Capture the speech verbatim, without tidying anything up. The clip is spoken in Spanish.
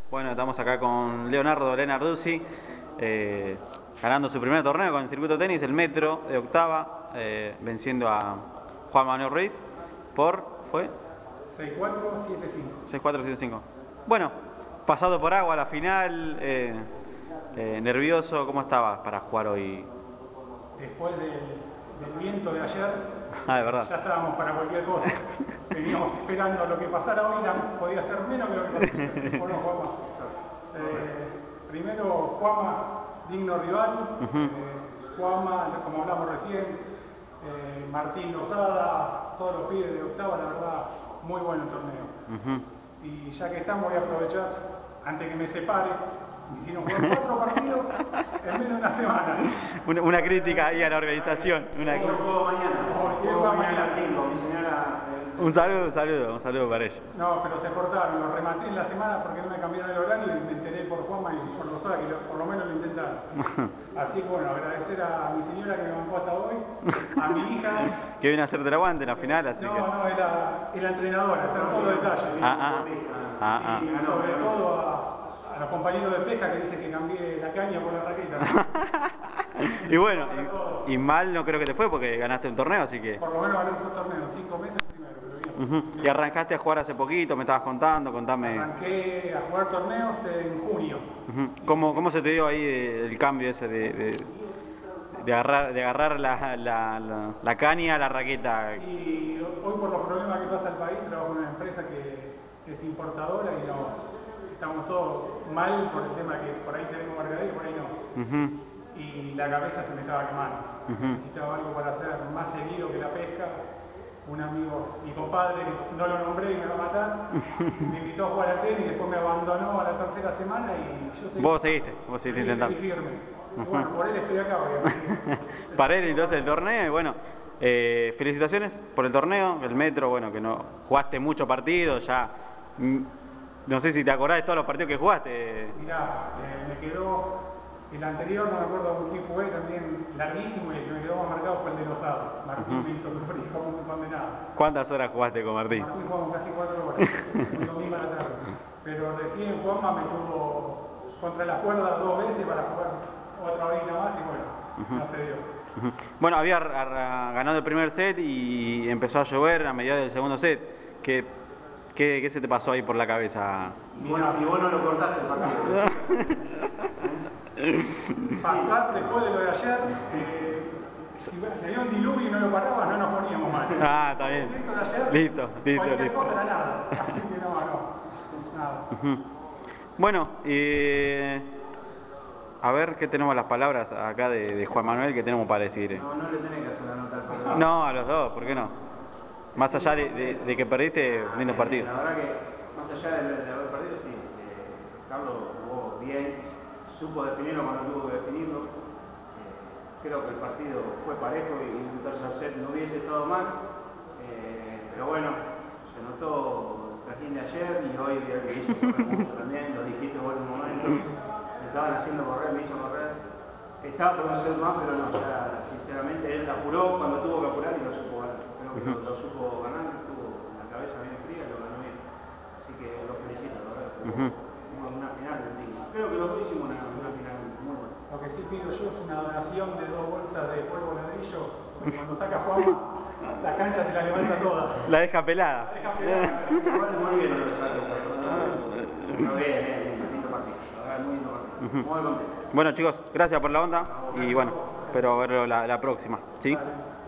Bueno, estamos acá con Leonardo Lenarduzzi, eh, ganando su primer torneo con el circuito de tenis, el Metro de octava, eh, venciendo a Juan Manuel Ruiz por, ¿fue? seis cuatro, siete cinco. seis cuatro, siete cinco. Bueno, pasado por agua la final, eh, eh, nervioso, ¿cómo estabas para jugar hoy? Después del, del viento de ayer, ah, de verdad. Ya estábamos para cualquier cosa. Veníamos esperando lo que pasara hoy, podía ser menos que lo que pasó ayer. ¿O no, Juanma? Eh, primero, Juanma, digno rival. Uh-huh. eh, Juanma, como hablamos recién, eh, Martín Lozada, todos los pibes de octava, la verdad, muy buen torneo. Uh-huh. Y ya que estamos, voy a aprovechar, antes que me separe, hicieron cuatro partidos en menos de una semana. Una, una crítica ahí a la organización. Una... Hoy juego mañana. Hoy juego mañana a las cinco, mi señora. Eh... Un saludo, un saludo, un saludo para ellos. No, pero se portaron, lo rematé en la semana porque no me cambiaron el horario y me enteré por Juanma y por Lozada que lo, por lo menos lo intentaron. Así que bueno, agradecer a mi señora que me bancó hasta hoy, a mi hija. Que viene a hacerte el aguante en la final, así no, que... No, no, es la, es la entrenadora, está en todos los detalles. Ah, ah, ah, ah. Y sobre todo a... a los compañeros de pesca que dicen que cambié la caña por la raqueta. Y bueno, y, y mal no creo que te fue porque ganaste un torneo, así que... Por lo menos gané un torneo, cinco meses primero, pero bien. Uh-huh. Y arrancaste a jugar hace poquito, me estabas contando, contame... Arranqué a jugar torneos en junio. Uh-huh. ¿Cómo, ¿Cómo se te dio ahí el cambio ese de, de, de agarrar, de agarrar la, la, la, la caña a la raqueta? Y hoy por los problemas que pasa el país, trabajo en una empresa que es importadora y nos... estamos todos mal por el tema que por ahí tenemos mercadería y por ahí no. Uh-huh. Y la cabeza se me estaba quemando. Uh-huh. Necesitaba algo para hacer más seguido que la pesca. Un amigo, mi compadre, no lo nombré y me va a matar, me invitó a jugar al tenis y después me abandonó a la tercera semana y yo seguí. Vos seguiste, vos seguiste intentando. Firme. Uh-huh. Bueno, por él estoy acá hoy. Para él entonces el torneo y bueno, eh, felicitaciones por el torneo, el Metro, bueno, que no jugaste muchos partidos, ya... No sé si te acordás de todos los partidos que jugaste. Mirá, eh, me quedó el anterior, no me acuerdo con quién jugué, también larguísimo y el que me quedó más marcado fue el de Lozada. Martín uh-huh. me hizo sufrir como un condenado. ¿Cuántas horas jugaste con Martín? Martín jugamos casi cuatro horas, el domingo a la tarde. Pero recién Juanma me tuvo contra la cuerda dos veces para jugar otra horita más y bueno, uh-huh. no se dio. Uh-huh. Bueno, había ganado el primer set y empezó a llover a mediados del segundo set. Que ¿Qué, ¿Qué se te pasó ahí por la cabeza? Y bueno, y vos no lo cortaste el partido. Pasar después de lo de ayer, eh, si sería un diluvio y no lo parabas, no nos poníamos mal. Ah, está bien. Ayer, listo, listo, cualquier listo. cosa era nada. Así que no, no, nada. Uh-huh. Bueno, eh, a ver qué tenemos las palabras acá de, de Juan Manuel que tenemos para decir. No, no le tenés que hacer la nota al partido. No, a los dos, ¿por qué no? Más allá de, de, de que perdiste, lindo partido. La verdad que, más allá de, de haber perdido, sí, eh, Carlos jugó bien, supo definirlo cuando tuvo que definirlo. Eh, creo que el partido fue parejo y un tercer set no hubiese estado mal. Eh, pero bueno, se notó el trajín de ayer y hoy le hizo correr mucho también, lo dijiste vos en un momento. Me estaban haciendo correr, me hizo correr. Estaba por un set más, pero no, ya sinceramente él apuró cuando tuvo que apurar y lo supo ganar. Creo que uh-huh. lo, lo supo ganar, tuvo la cabeza bien fría y lo ganó bien. Así que lo felicito, la verdad. Uh-huh. Una final digna. Creo que los dos hicimos una, una final muy buena. Lo que sí pido yo es una donación de dos bolsas de polvo ladrillo. Cuando saca Juanma, la cancha se la levanta toda. La deja pelada. La deja pelada. Igual muy bien lo que sale. Muy bien, bien, lindo partido. La verdad, muy lindo partido. Uh-huh. Muy contento. Bueno chicos, gracias por la onda y bueno, espero verlo la, la próxima, ¿sí? Vale.